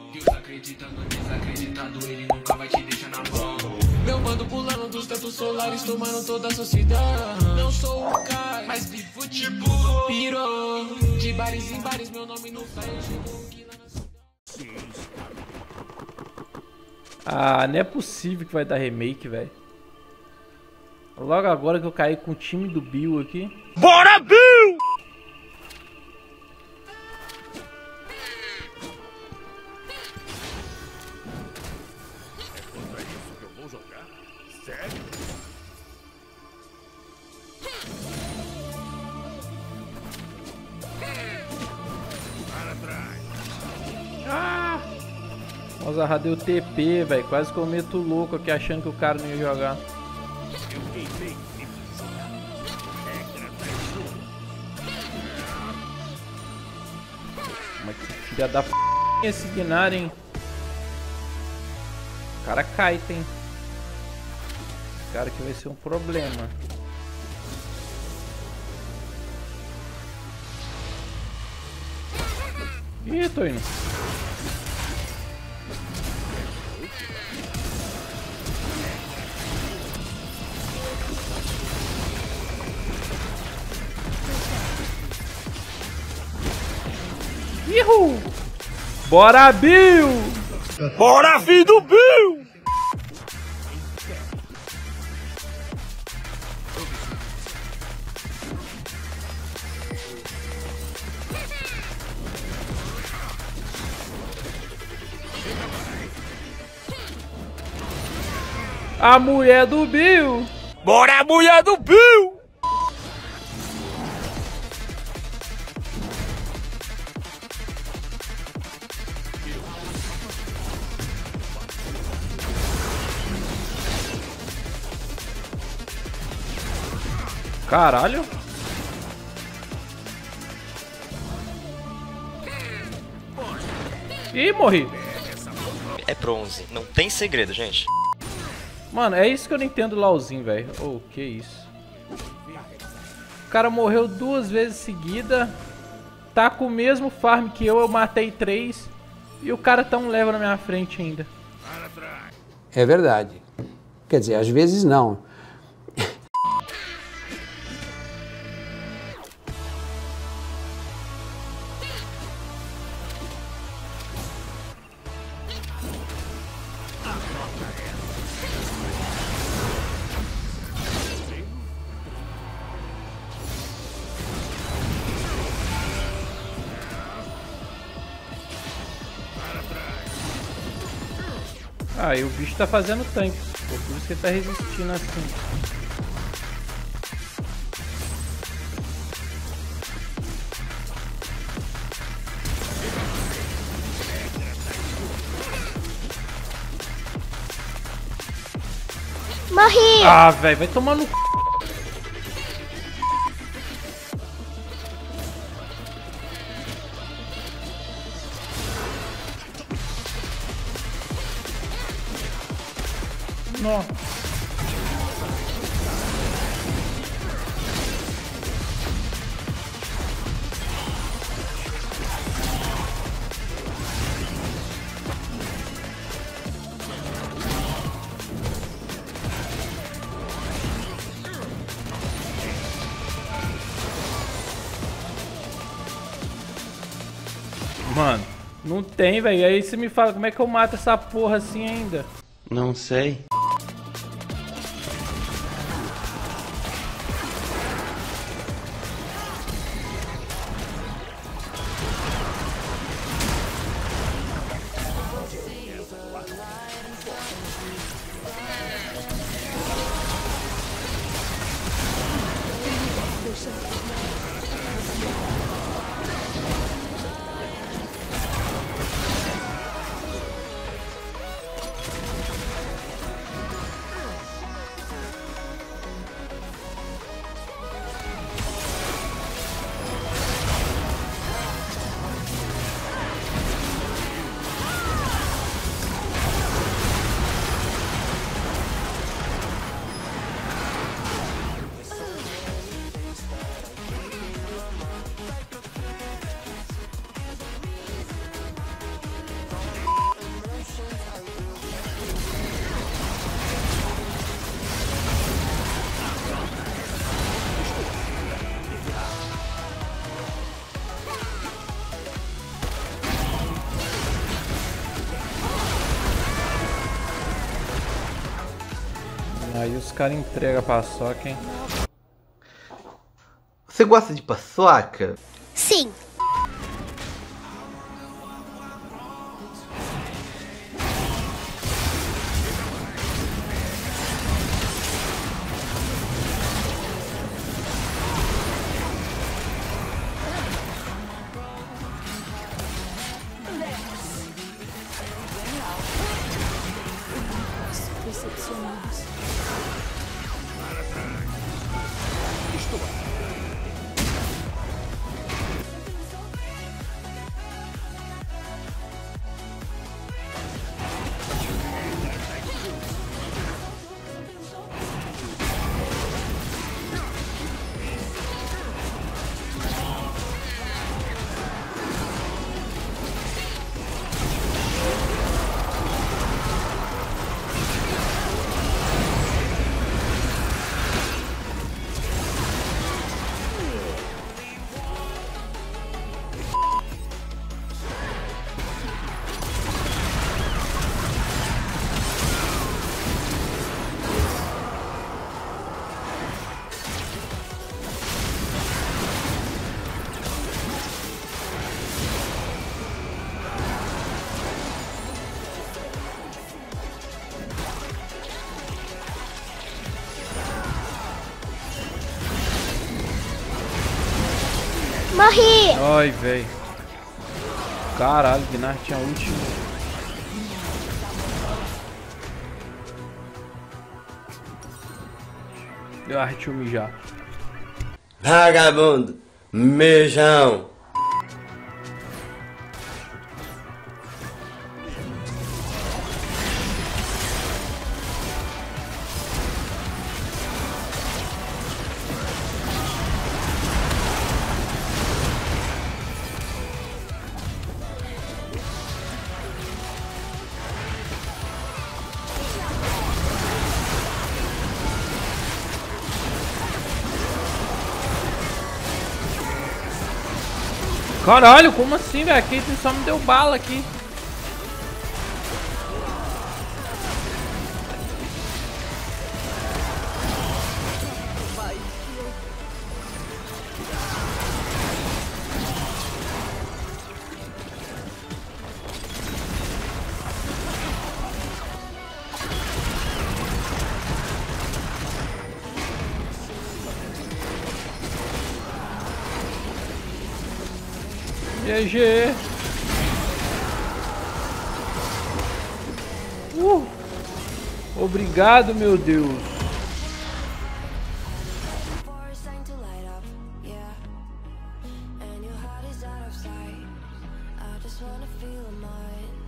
Deus acredita no desacreditado, ele nunca vai te deixar na mão. Meu mando pulando dos tetos solares, tomando toda a sociedade. Não sou o cara, mas vivo tipo pirou. De bares em bares, meu nome não sai, eu chego aqui lá na cidade. Ah, não é possível que vai dar remake, velho. Logo agora que eu caí com o time do Bill aqui. Bora, Bill! É contra isso que eu vou jogar? Sério? Para trás. Ah! Mozart deu TP, velho. Quase que eu meto o louco aqui achando que o cara não ia jogar. Eu queimei. Regra da jogo. Mas que filha da p esse Gnar, hein? O cara cai, tem. Esse cara aqui vai ser um problema. Ih, tô indo. Ihu! Bora, Bill! Bora, filho do Bill! A mulher do Bill! Bora, mulher do Bill! Caralho! Ih, morri! É bronze, não tem segredo, gente. Mano, é isso que eu não entendo do LoLzinho, velho. Oh, que isso. O cara morreu 2 vezes seguida. Tá com o mesmo farm que eu matei 3. E o cara tá um level na minha frente ainda. É verdade. Quer dizer, às vezes não. Ah, e o bicho tá fazendo tanque. Por isso que ele tá resistindo assim. Morri! Ah, velho, vai tomar no c... Nossa. Mano, não tem, velho. Aí você me fala como é que eu mato essa porra assim ainda? Não sei. Aí os caras entregam a paçoca, hein? Você gosta de paçoca? Sim. Morri! Ai, velho. Caralho, o Gnar tinha último. Deu arte de mijar. Vagabundo, mijão. Caralho, como assim, velho? A Caitlyn só me deu bala aqui. GG. Obrigado, meu Deus. And your heart is out of sight. I just wanna feel mine.